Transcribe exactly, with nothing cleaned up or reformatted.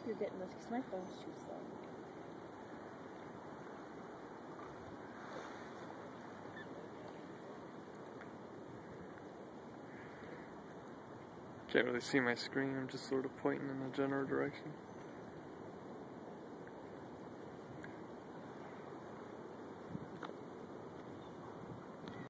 you're getting this because my phone's too slow. Can't really see my screen, I'm just sort of pointing in a general direction.